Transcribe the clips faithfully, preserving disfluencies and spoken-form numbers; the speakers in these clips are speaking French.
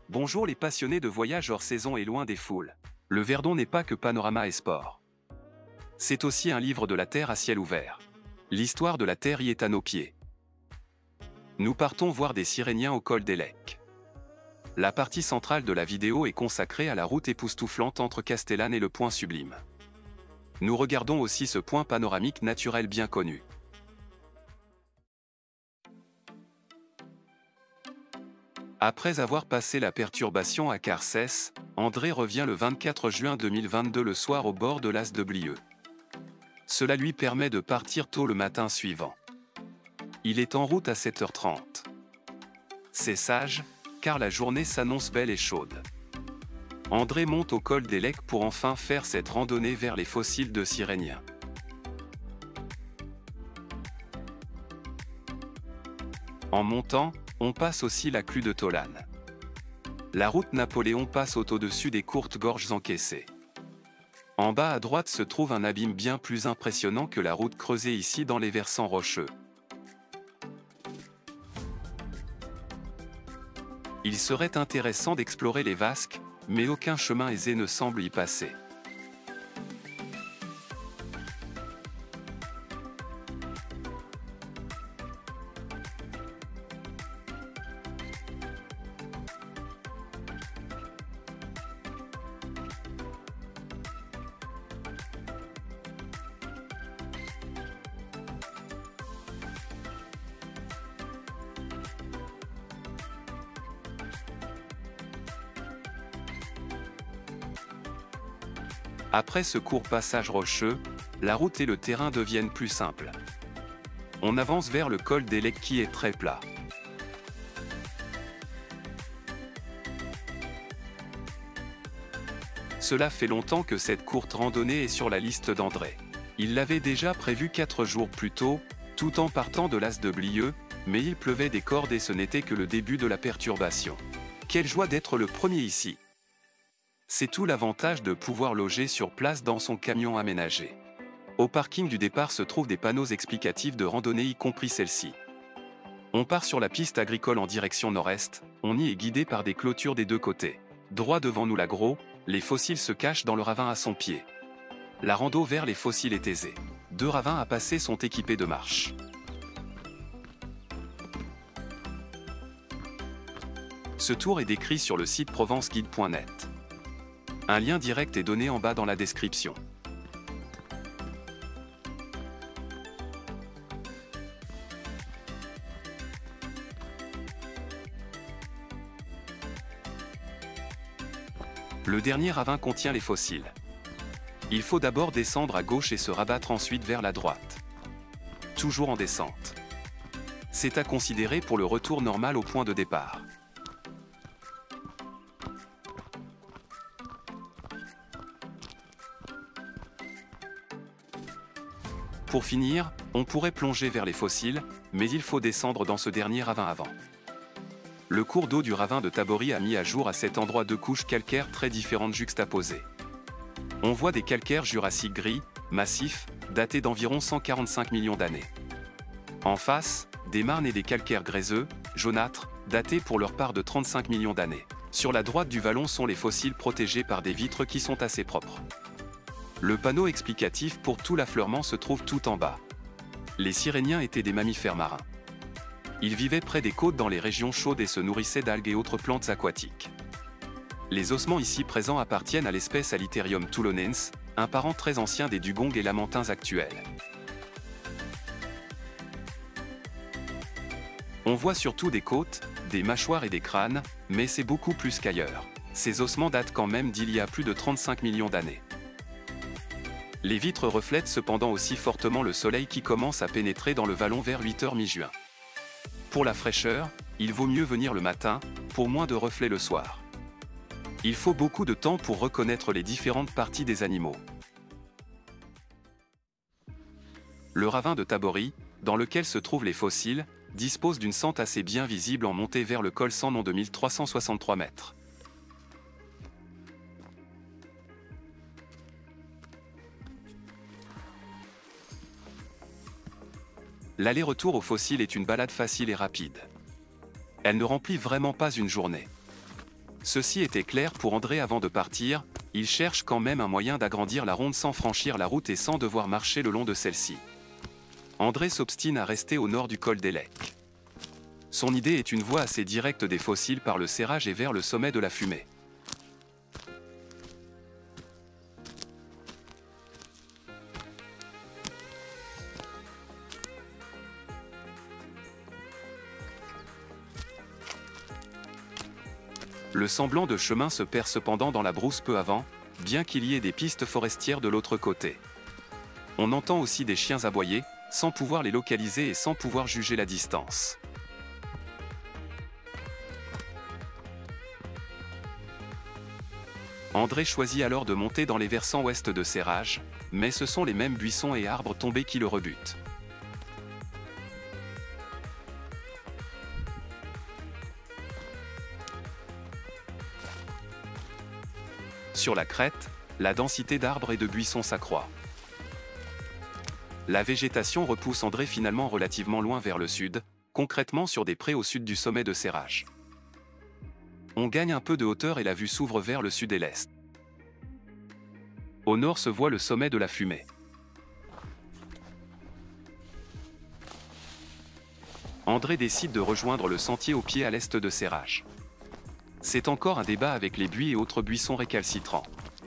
Bonjour les passionnés de voyage hors saison et loin des foules. Le Verdon n'est pas que panorama et sport. C'est aussi un livre de la Terre à ciel ouvert. L'histoire de la Terre y est à nos pieds. Nous partons voir des Siréniens au col d'Élec. La partie centrale de la vidéo est consacrée à la route époustouflante entre Castellane et le Point Sublime. Nous regardons aussi ce point panoramique naturel bien connu. Après avoir passé la perturbation à Carcès, André revient le vingt-quatre juin deux mille vingt-deux le soir au bord de l'As de Blieux. Cela lui permet de partir tôt le matin suivant. Il est en route à sept heures trente. C'est sage, car la journée s'annonce belle et chaude. André monte au col d'Élec pour enfin faire cette randonnée vers les fossiles de Siréniens. En montant, on passe aussi la clue de Tolane. La route Napoléon passe au-dessus des courtes gorges encaissées. En bas à droite se trouve un abîme bien plus impressionnant que la route creusée ici dans les versants rocheux. Il serait intéressant d'explorer les vasques, mais aucun chemin aisé ne semble y passer. Après ce court passage rocheux, la route et le terrain deviennent plus simples. On avance vers le col d'Élec qui est très plat. Cela fait longtemps que cette courte randonnée est sur la liste d'André. Il l'avait déjà prévue quatre jours plus tôt, tout en partant de l'As de Blieux, mais il pleuvait des cordes et ce n'était que le début de la perturbation. Quelle joie d'être le premier ici! C'est tout l'avantage de pouvoir loger sur place dans son camion aménagé. Au parking du départ se trouvent des panneaux explicatifs de randonnée y compris celle-ci. On part sur la piste agricole en direction nord-est, on y est guidé par des clôtures des deux côtés. Droit devant nous l'agro, les fossiles se cachent dans le ravin à son pied. La rando vers les fossiles est aisée. Deux ravins à passer sont équipés de marches. Ce tour est décrit sur le site provence guide point net. Un lien direct est donné en bas dans la description. Le dernier ravin contient les fossiles. Il faut d'abord descendre à gauche et se rabattre ensuite vers la droite. Toujours en descente. C'est à considérer pour le retour normal au point de départ. Pour finir, on pourrait plonger vers les fossiles, mais il faut descendre dans ce dernier ravin avant. Le cours d'eau du ravin de Tabory a mis à jour à cet endroit deux couches calcaires très différentes juxtaposées. On voit des calcaires jurassiques gris, massifs, datés d'environ cent quarante-cinq millions d'années. En face, des marnes et des calcaires gréseux, jaunâtres, datés pour leur part de trente-cinq millions d'années. Sur la droite du vallon sont les fossiles protégés par des vitres qui sont assez propres. Le panneau explicatif pour tout l'affleurement se trouve tout en bas. Les Siréniens étaient des mammifères marins. Ils vivaient près des côtes dans les régions chaudes et se nourrissaient d'algues et autres plantes aquatiques. Les ossements ici présents appartiennent à l'espèce Aliterium toulonense, un parent très ancien des dugongs et lamantins actuels. On voit surtout des côtes, des mâchoires et des crânes, mais c'est beaucoup plus qu'ailleurs. Ces ossements datent quand même d'il y a plus de trente-cinq millions d'années. Les vitres reflètent cependant aussi fortement le soleil qui commence à pénétrer dans le vallon vers huit heures mi-juin. Pour la fraîcheur, il vaut mieux venir le matin, pour moins de reflets le soir. Il faut beaucoup de temps pour reconnaître les différentes parties des animaux. Le ravin de Tabory, dans lequel se trouvent les fossiles, dispose d'une sente assez bien visible en montée vers le col sans nom de mille trois cent soixante-trois mètres. L'aller-retour aux fossiles est une balade facile et rapide. Elle ne remplit vraiment pas une journée. Ceci était clair pour André avant de partir, il cherche quand même un moyen d'agrandir la ronde sans franchir la route et sans devoir marcher le long de celle-ci. André s'obstine à rester au nord du col des Lecs. Son idée est une voie assez directe des fossiles par le serrage et vers le sommet de la fumée. Le semblant de chemin se perd cependant dans la brousse peu avant, bien qu'il y ait des pistes forestières de l'autre côté. On entend aussi des chiens aboyer, sans pouvoir les localiser et sans pouvoir juger la distance. André choisit alors de monter dans les versants ouest de Serrage, mais ce sont les mêmes buissons et arbres tombés qui le rebutent. Sur la crête, la densité d'arbres et de buissons s'accroît. La végétation repousse André finalement relativement loin vers le sud, concrètement sur des prés au sud du sommet de Serrage. On gagne un peu de hauteur et la vue s'ouvre vers le sud et l'est. Au nord se voit le sommet de la Fumée. André décide de rejoindre le sentier au pied à l'est de Serrage. C'est encore un débat avec les buis et autres buissons récalcitrants.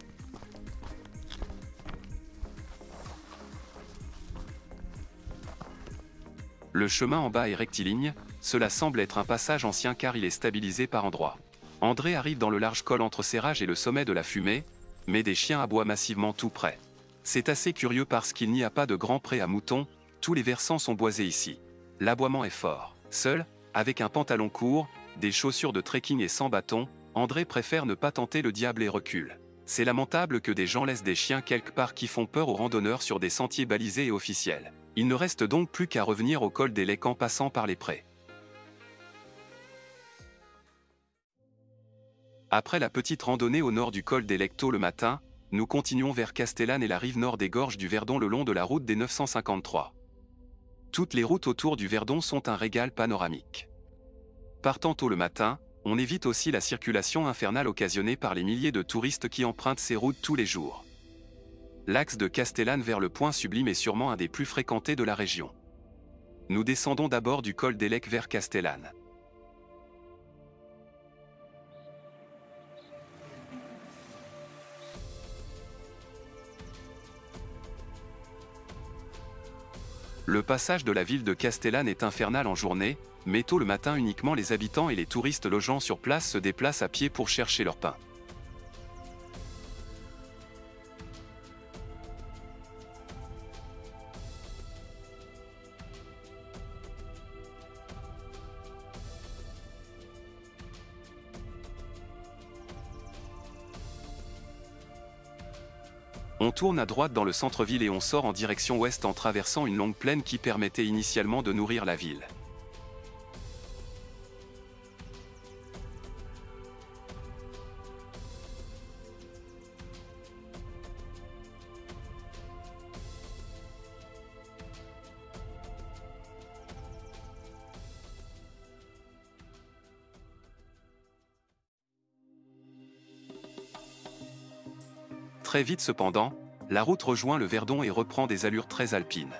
Le chemin en bas est rectiligne, cela semble être un passage ancien car il est stabilisé par endroits. André arrive dans le large col entre Serrage et le sommet de la Fumée, mais des chiens aboient massivement tout près. C'est assez curieux parce qu'il n'y a pas de grand pré à moutons, tous les versants sont boisés ici. L'aboiement est fort. Seul, avec un pantalon court, des chaussures de trekking et sans bâton, André préfère ne pas tenter le diable et recule. C'est lamentable que des gens laissent des chiens quelque part qui font peur aux randonneurs sur des sentiers balisés et officiels. Il ne reste donc plus qu'à revenir au col des Lecs en passant par les prés. Après la petite randonnée au nord du col des Lecs tôt le matin, nous continuons vers Castellane et la rive nord des gorges du Verdon le long de la route des neuf cent cinquante-trois. Toutes les routes autour du Verdon sont un régal panoramique. Partant tôt le matin, on évite aussi la circulation infernale occasionnée par les milliers de touristes qui empruntent ces routes tous les jours. L'axe de Castellane vers le Point Sublime est sûrement un des plus fréquentés de la région. Nous descendons d'abord du col des Lecs vers Castellane. Le passage de la ville de Castellane est infernal en journée, mais tôt le matin uniquement les habitants et les touristes logeant sur place se déplacent à pied pour chercher leur pain. On tourne à droite dans le centre-ville et on sort en direction ouest en traversant une longue plaine qui permettait initialement de nourrir la ville. Très vite cependant, la route rejoint le Verdon et reprend des allures très alpines.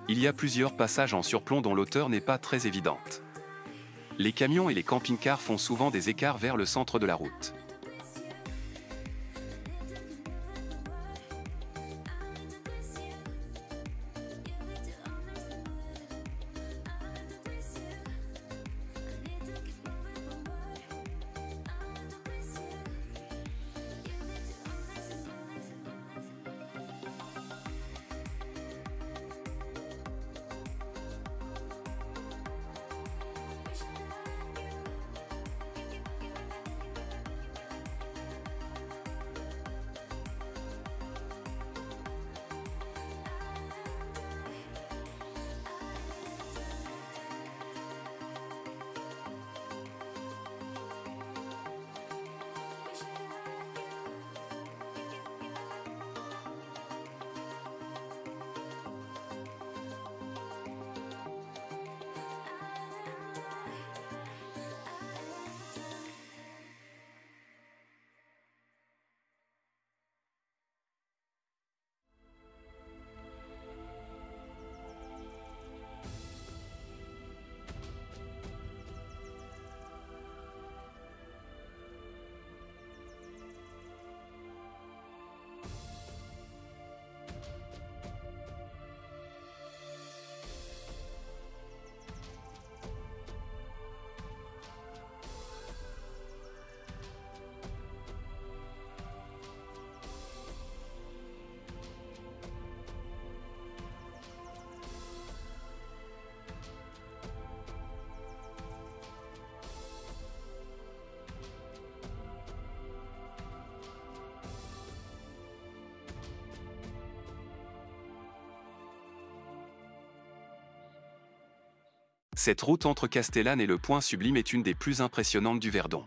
Il y a plusieurs passages en surplomb dont l'auteur n'est pas très évidente. Les camions et les camping-cars font souvent des écarts vers le centre de la route. Cette route entre Castellane et le Point Sublime est une des plus impressionnantes du Verdon.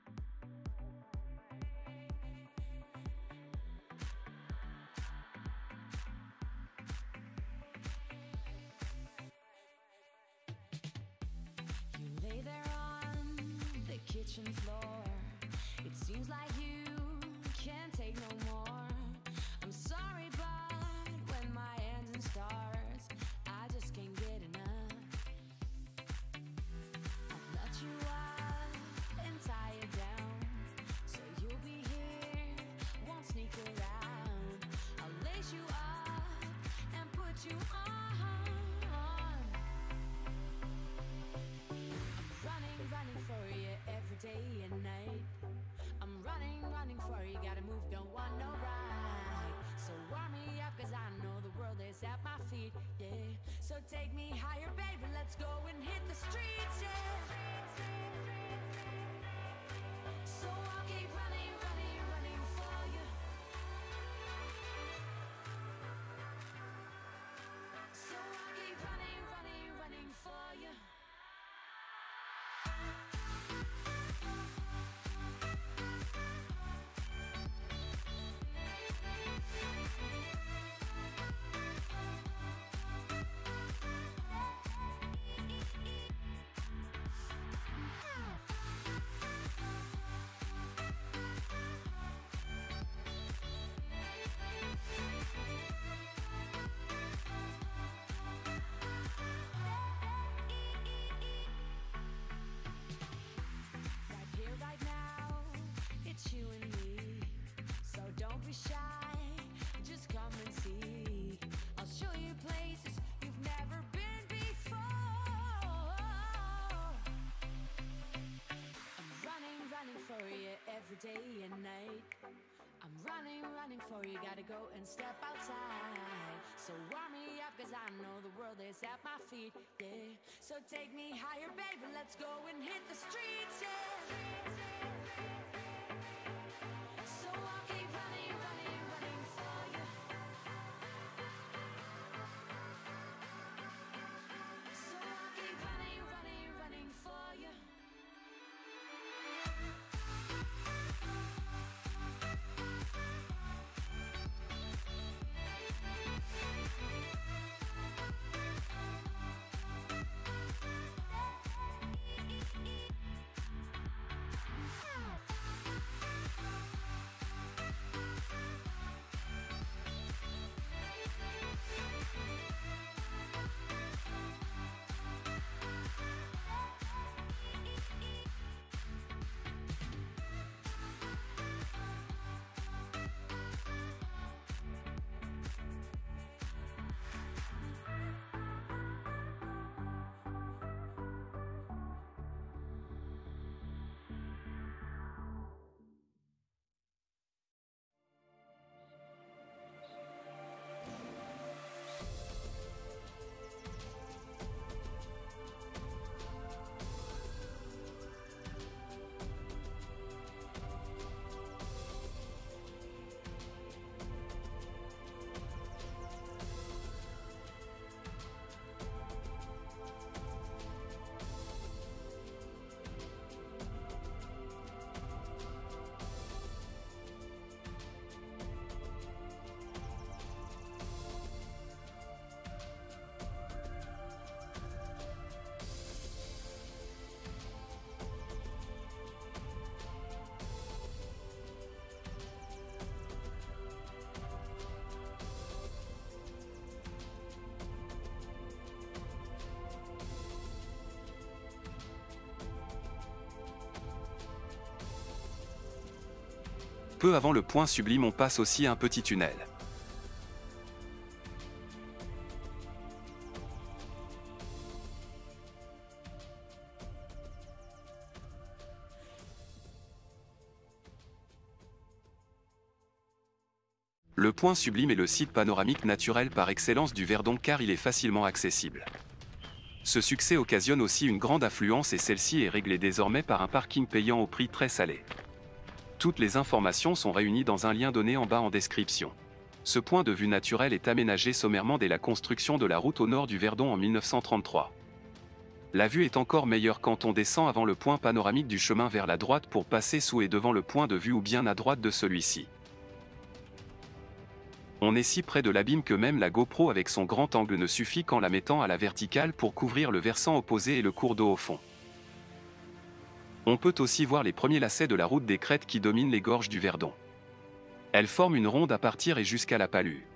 At my feet, yeah. So take me higher, baby. Let's go and hit the streets, yeah. So I'll keep running, running, running for you. So I'll keep running, running, running for you. Be shy, just come and see. I'll show you places you've never been before. I'm running, running for you every day and night. I'm running, running for you, gotta go and step outside. So warm me up, cause I know the world is at my feet, yeah. So take me higher, baby, let's go and hit the streets, yeah. So I'll keep running, running, running for you. So I'll keep running, running, running for you. peu avant le point sublime, on passe aussi un petit tunnel. Le point sublime est le site panoramique naturel par excellence du Verdon car il est facilement accessible. Ce succès occasionne aussi une grande affluence et celle-ci est réglée désormais par un parking payant au prix très salé. Toutes les informations sont réunies dans un lien donné en bas en description. Ce point de vue naturel est aménagé sommairement dès la construction de la route au nord du Verdon en mille neuf cent trente-trois. La vue est encore meilleure quand on descend avant le point panoramique du chemin vers la droite pour passer sous et devant le point de vue ou bien à droite de celui-ci. On est si près de l'abîme que même la GoPro avec son grand angle ne suffit qu'en la mettant à la verticale pour couvrir le versant opposé et le cours d'eau au fond. On peut aussi voir les premiers lacets de la route des crêtes qui dominent les gorges du Verdon. Elles forment une ronde à partir et jusqu'à la Palue.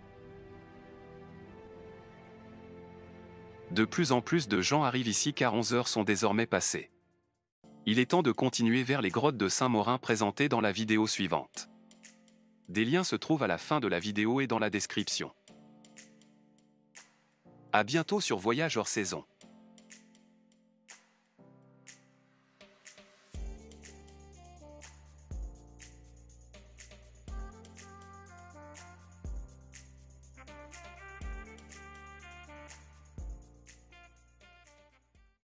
De plus en plus de gens arrivent ici car onze heures sont désormais passées. Il est temps de continuer vers les grottes de Saint-Maurin présentées dans la vidéo suivante. Des liens se trouvent à la fin de la vidéo et dans la description. À bientôt sur Voyage hors saison.